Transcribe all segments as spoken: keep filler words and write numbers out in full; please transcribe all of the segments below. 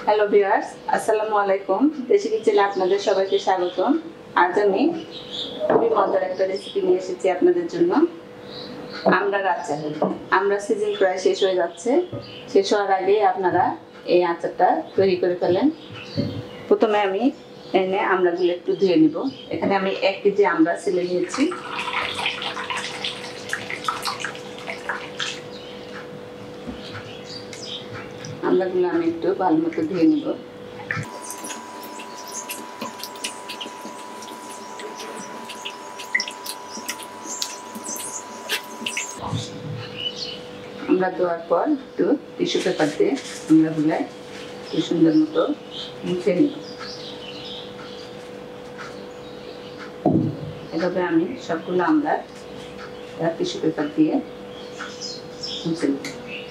Hello viewers, আসসালামু আলাইকুম। দেশি কিচেনে আপনাদের সবাইকে স্বাগতম। আজ আমি খুবই মজার একটা রেসিপি নিয়ে এসেছি আপনাদের জন্য, আমরার আচার। আমরা সিজন প্রায় শেষ হয়ে যাচ্ছে, শেষ হওয়ার আগে আপনারা এই আচারটা তৈরি করে ফেলেন। প্রথমে আমি এনে আমরাগুলো একটু ধুয়ে নিব। এখানে আমি এক কেজি আমরা ছিলে নিয়েছি। আমরাগুলো আমি একটু ভালো মতো ধুয়ে নিব। আমরা ধোয়ার পর একটু টিস্যু পেপার দিয়ে আমরাগুলো একটু সুন্দর মতো মুছে নিব। এভাবে আমি সবগুলো আমরা টিস্যু পেপার দিয়ে মুছে নিব।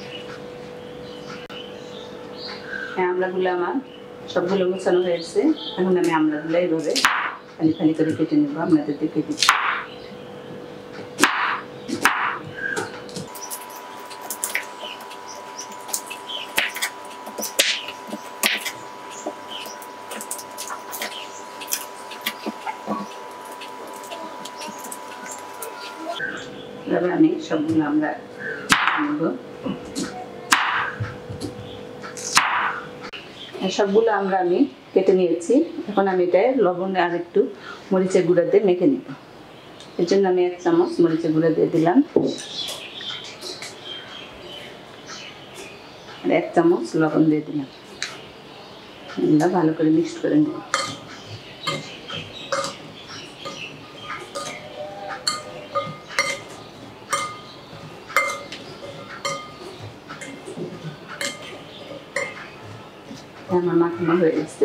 আমরাগুলো আমার সবগুলো মোছানো হয়েছে। এখন আমি আমরাগুলো এইভাবে খালি খালি করে কেটে নেব। আপনাদের দেখে দিচ্ছি। এভাবে আমি সবগুলো আমরা নেব। সবগুলো আমরা আমি কেটে নিয়েছি। এখন আমি এটা লবণ আর একটু মরিচের গুঁড়া দিয়ে মেখে নিব। এর জন্য আমি এক চামচ মরিচের গুঁড়া দিয়ে দিলাম আর এক চামচ লবণ দিয়ে দিলাম। এগুলো ভালো করে মিক্স করে নিব। আমার মাখানো হয়ে গেছে।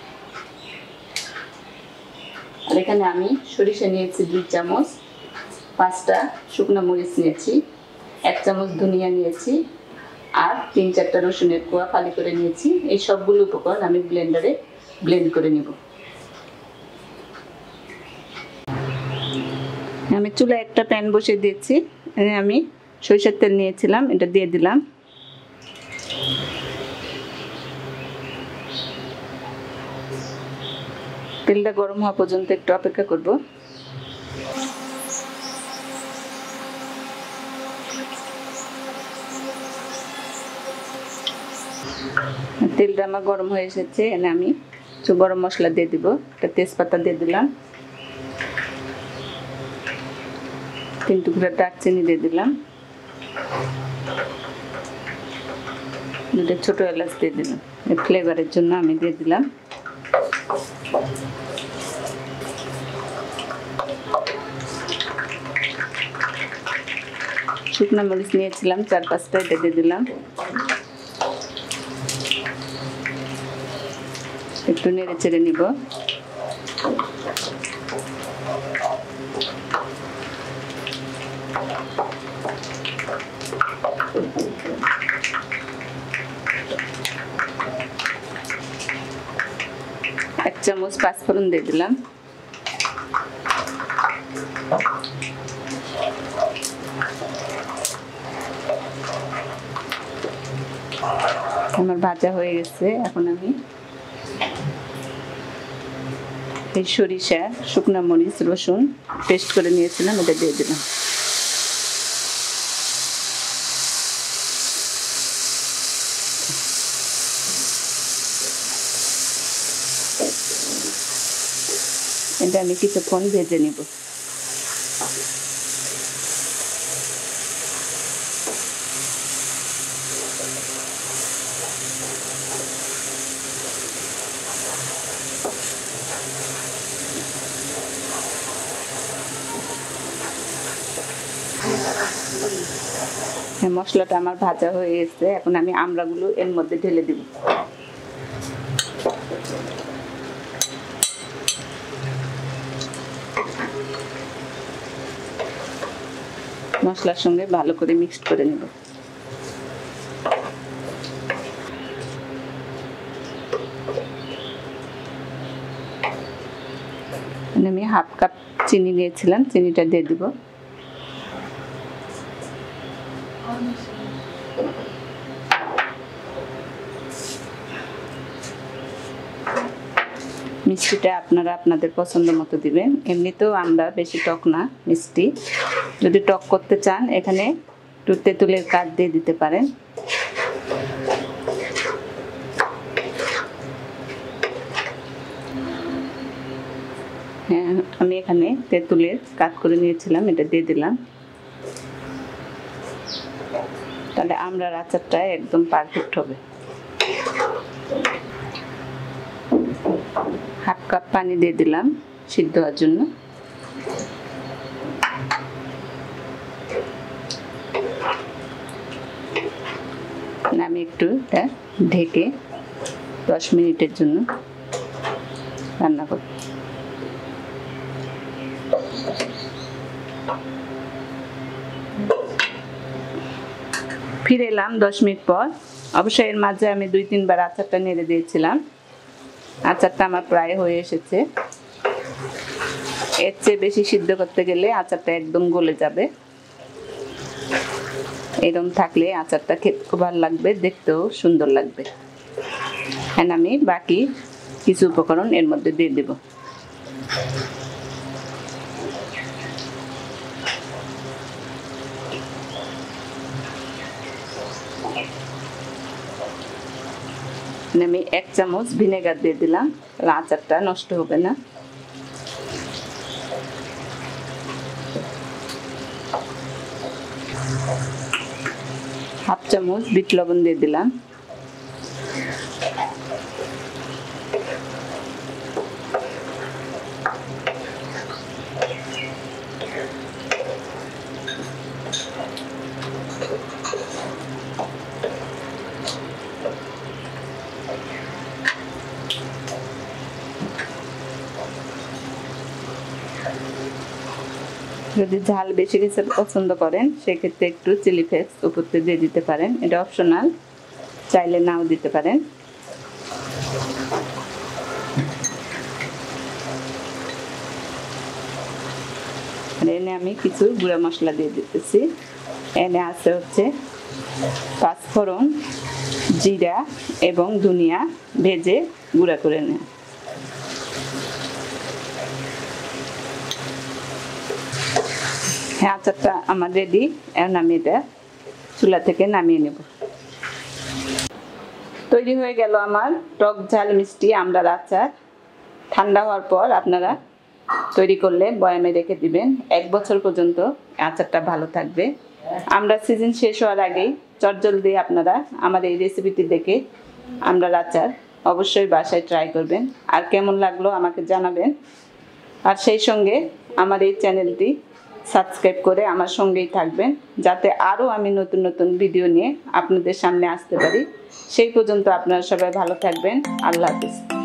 আর এখানে আমি সরিষা নিয়েছি দুই চামচ, পাঁচটা শুকনো মরিচ নিয়েছি, এক চামচ ধনিয়া নিয়েছি আর তিন চারটা রসুনের কোয়া ফালি করে নিয়েছি। এই সবগুলো উপকরণ আমি ব্লেন্ডারে ব্লেন্ড করে নেব। আমি চুলায় একটা প্যান বসিয়ে দিয়েছি। আমি সরিষার তেল নিয়েছিলাম, এটা দিয়ে দিলাম। তেলটা গরম হওয়া পর্যন্ত একটু অপেক্ষা করব। তেলটা আমার গরম হয়ে এসেছে। এনে আমি কিছু গরম মশলা দিয়ে দিব। একটা তেজপাতা দিয়ে দিলাম, তিন টুকরা দারচিনি দিয়ে দিলাম, দুটো ছোট এলাচ দিয়ে দিলাম। ফ্লেভারের জন্য আমি দিয়ে দিলাম। শুকনো মরিচ নিয়েছিলাম চার পাঁচটা, এটা দিয়ে দিলাম। একটু নেড়ে চেড়ে নিব। এক চামচ পাঁচফোড়ন দিয়ে দিলাম। আমার ভাজা হয়ে গেছে। এখন আমি এই সরিষা, শুকনো মরিচ, রসুন পেস্ট করে নিয়েছিলাম, এটা দিয়ে দিলাম। এটা আমি কিছুক্ষণ ভেজে নিব। মশলাটা আমার ভাজা হয়ে গেছে। এখন আমি আমড়াগুলো এর মধ্যে ঢেলে দিব। মশলার সঙ্গে ভালো করে মিক্সড করে নেব। আমি হাফ কাপ চিনি নিয়েছিলাম, চিনিটা দিয়ে দিব। মিষ্টিটা আপনারা আপনাদের পছন্দ মতো দিবেন। এমনিতেও আমরা বেশি টক না মিষ্টি, যদি টক করতে চান এখানে একটু তেঁতুলের কাঠ দিয়ে দিতে পারেন। হ্যাঁ, আমি এখানে তেঁতুলের কাঠ করে নিয়েছিলাম, এটা দিয়ে দিলাম। তাহলে আমরার আচারটা একদম পারফেক্ট হবে। হাফ কাপ পানি দিয়ে দিলাম সিদ্ধ হওয়ার জন্য। আমি একটু এটা ঢেকে দশ মিনিটের জন্য রান্না করব। ফিরে এলাম দশ মিনিট পর। অবশ্যই এর মাঝে আমি দুই তিনবার আচারটা নেড়ে দিয়েছিলাম। আচারটা আমার প্রায় হয়ে এসেছে। এর চেয়ে বেশি সিদ্ধ করতে গেলে আচারটা একদম গলে যাবে। এরকম থাকলে আচারটা খেতে খুব ভালো লাগবে, দেখতেও সুন্দর লাগবে। এখন আমি বাকি কিছু উপকরণ এর মধ্যে দিয়ে দেব। আমি এক চামচ ভিনেগার দিয়ে দিলাম, তাহলে আচারটা নষ্ট হবে না। হাফ চামচ বিট লবণ দিয়ে দিলাম। যদি ঝাল বেশি কিছু পছন্দ করেন সেক্ষেত্রে একটু চিলি ফ্লেক্স উপর দিয়ে দিতে পারেন, এটা অপশনাল, চাইলে নাও দিতে পারেন। এনে আমি কিছু গুঁড়া মশলা দিয়ে দিতেছি। এনে আছে হচ্ছে পাঁচফোড়ন, জিরা এবং ধনিয়া ভেজে গুঁড়া করে নেন। হ্যাঁ, আচারটা আমার রেডি। এখন আমি এটা চুলা থেকে নামিয়ে নেব। তৈরি হয়ে গেল আমার টক ঝাল মিষ্টি আমরার আচার। ঠান্ডা হওয়ার পর আপনারা তৈরি করলে বয়ামে রেখে দিবেন, এক বছর পর্যন্ত আচারটা ভালো থাকবে। আমরা সিজন শেষ হওয়ার আগেই চটজলদি আপনারা আমার এই রেসিপিটি দেখে আমরার আচার অবশ্যই বাসায় ট্রাই করবেন, আর কেমন লাগলো আমাকে জানাবেন। আর সেই সঙ্গে আমার এই চ্যানেলটি সাবস্ক্রাইব করে আমার সঙ্গেই থাকবেন, যাতে আরও আমি নতুন নতুন ভিডিও নিয়ে আপনাদের সামনে আসতে পারি। সেই পর্যন্ত আপনারা সবাই ভালো থাকবেন। আল্লাহ হাফেজ।